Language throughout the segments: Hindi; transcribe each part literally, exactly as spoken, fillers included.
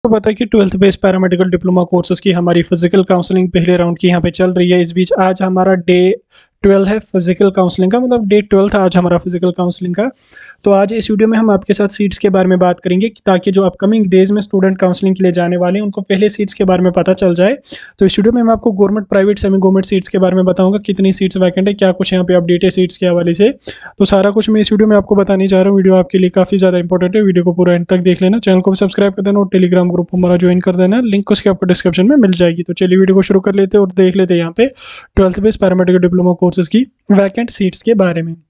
तो पता है कि twelfth based paramedical diploma courses की हमारी फिजिकल काउंसलिंग पहले राउंड की यहाँ पे चल रही है। इस बीच आज हमारा डे ट्वेल्व है फिजिकल काउंसलिंग का, मतलब डे ट्वेल्व था आज हमारा फिजिकल काउंसलिंग का। तो आज इस वीडियो में हम आपके साथ सीट्स के बारे में बात करेंगे ताकि जो अपकमिंग डेज में स्टूडेंट काउंसलिंग के लिए जाने वाले हैं उनको पहले सीट्स के बारे में पता चल जाए। तो इस वीडियो में मैं आपको government, private, semi government seats के बारे में बताऊंगा, कितनी सीट्स वैकेंट है, क्या कुछ यहाँ पे अपडेट है सीट्स के हवाले से। तो सारा कुछ मैं इस वीडियो में आपको बताने जा रहा हूँ। वीडियो आपके लिए काफ़ी ज़्यादा इंपॉर्टेंट है, वीडियो को पूरा एंड तक देख लेना। चैनल को भी सब्सक्राइब कर देना और टेलीग्राम ग्रुप हमारा ज्वाइन कर देना, लिंक उसके आपको डिस्क्रिप्शन में मिल जाएगी। तो चलिए वीडियो को शुरू कर लेते हैं और देख लेते हैं यहाँ पे twelfth based paramedical diploma courses की वैकेंट सीट्स के बारे में।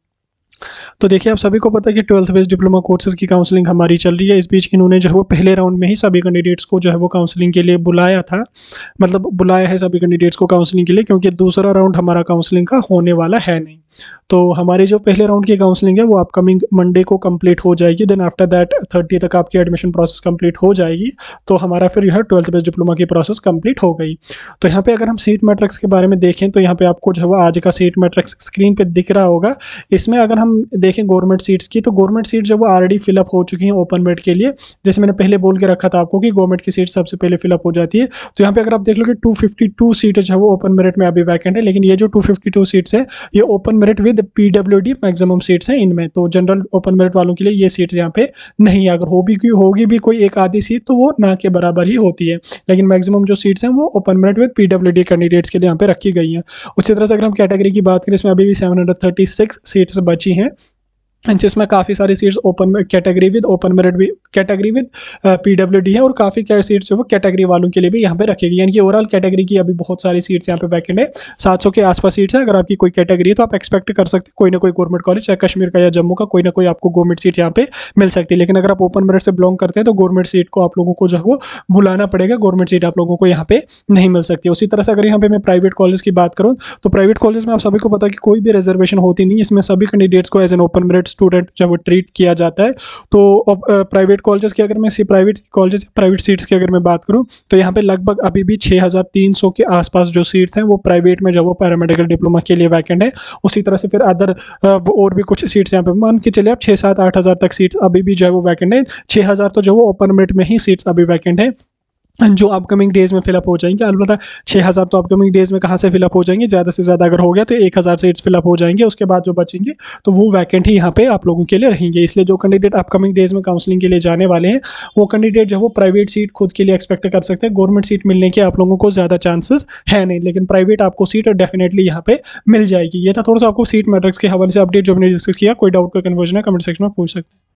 तो देखिए, आप सभी को पता है कि ट्वेल्थ बेस्ड डिप्लोमा कोर्सेज की काउंसलिंग हमारी चल रही है। इस बीच इन्होंने जो है वो पहले राउंड में ही सभी कैंडिडेट्स को जो है वो काउंसलिंग के लिए बुलाया था, मतलब बुलाया है सभी कैंडिडेट्स को काउंसलिंग के लिए, क्योंकि दूसरा राउंड हमारा काउंसलिंग का होने वाला है नहीं। तो हमारी जो पहले राउंड की काउंसलिंग है वो अपकमिंग मंडे को कंप्लीट हो जाएगी। देन आफ्टर दैट थर्टी तक आपकी एडमिशन प्रोसेस कंप्लीट हो जाएगी। तो हमारा फिर यह ट्वेल्थ बेस्ड डिप्लोमा की प्रोसेस कंप्लीट हो गई। तो यहाँ पे अगर हम सीट मैट्रिक्स के बारे में देखें तो यहाँ पे आपको जो है वो आज का सीट मैट्रिक्स स्क्रीन पे दिख रहा होगा। इसमें अगर हम देखें गवर्नमेंट सीट्स की, तो गवर्नमेंट सीट जो वो ऑलरेडी फिलअप हो चुकी हैं ओपन मेरिट के लिए। जैसे मैंने पहले बोल के रखा था आपको कि गवर्नमेंट की सीट सबसे पहले फिलअप हो जाती है। तो यहाँ पे अगर आप देख लो कि टू फिफ्टी टू सीट जो है वो ओपन मेरिट में अभी वैकेंट है, लेकिन ये जो टू फिफ्टी टू सीट्स है ये open merit with PWD maximum seats हैं इनमें। तो जनरल ओपन मेरिट वालों के लिए ये सीट यहाँ पे नहीं है। अगर हो भी होगी भी कोई एक आधी सीट तो वो ना के बराबर ही होती है, लेकिन मैक्सिमम जो सीट्स हैं वो open merit with PWD candidates के लिए यहाँ पे रखी गई हैं। उसी तरह से अगर हम कैटेगरी की बात करें, इसमें अभी भी seven hundred thirty six seats बची हैं, जिसमें काफ़ी सारी seats open category with open merit भी कैटेगरी विद पीडब्ल्यूडी है, और काफ़ी क्या सीट्स जो वो कैटेगरी वालों के लिए भी यहाँ पे रखेगी। यानी कि ओवरऑल कैटेगरी की अभी बहुत सारी सीट्स यहाँ पे वैकेंट है। सात सौ के आसपास सीट्स है। अगर आपकी कोई कैटेगरी है तो आप एक्सपेक्ट कर सकते हैं कोई ना कोई गवर्नमेंट कॉलेज, चाहे कश्मीर का या जम्मू का, कोई ना कोई आपको गवर्नमेंट सीट यहाँ पे मिल सकती है। लेकिन अगर आप ओपन मेरिट से बिलोंग करते हैं तो गवर्नमेंट सीट को आप लोगों को जो है वो बुलाना पड़ेगा, गवर्नमेंट सीट आप लोगों को यहाँ पे नहीं मिल सकती। उसी तरह से अगर यहाँ पे मैं प्राइवेट कॉलेज की बात करूँ तो प्राइवेट कॉलेज में आप सभी को पता है कि कोई भी रिजर्वेशन होती नहीं, इसमें सभी कैंडिडेट्स को as an open merit student जो वो ट्रीट किया जाता है। तो प्राइवेट कॉलेजेस की अगर मैं सी प्राइवेट कॉलेजेस प्राइवेट सीट्स की अगर मैं बात करूं तो यहाँ पे लगभग अभी भी छः हज़ार तीन सौ के आसपास जो सीट्स हैं वो प्राइवेट में जो वो पैरामेडिकल डिप्लोमा के लिए वैकेंट है। उसी तरह से फिर अदर और भी कुछ सीट्स यहाँ पे मान के चलिए आप छः सात आठ हज़ार तक सीट्स अभी भी जो है वो वैकेंट है। छः हज़ार तो जो वो ओपन मेरिट में ही सीट्स अभी वैकेंट है, जो अपकमिंग डेज में फिलअप हो जाएंगे। अलबत्ता छः हज़ार तो अपकमिंग डेज में कहाँ से फिलअप हो जाएंगे, ज़्यादा से ज़्यादा अगर हो गया तो एक हज़ार सीट्स फिलअप हो जाएंगे। उसके बाद जो बचेंगे तो वो वैकेंट ही यहाँ पे आप लोगों के लिए रहेंगे। इसलिए जो कैंडिडेट अपकमिंग डेज में काउंसलिंग के लिए जाने वाले हैं वो कैंडिडेट जो वो प्राइवेट सीट खुद के लिए एक्सपेक्ट कर सकते हैं। गवर्नमेंट सीट मिलने के आप लोगों को ज़्यादा चांसेस है नहीं, लेकिन प्राइवेट आपको सीट डेफिनेटली यहाँ पे मिल जाएगी। ये था थोड़ा सा आपको सीट मैट्रिक्स के हवाले से अपडेट जो मैंने डिस्कस किया। कोई डाउट, कोई कन्फ्यूजन है कमेंट सेक्शन में पूछ सकते हैं।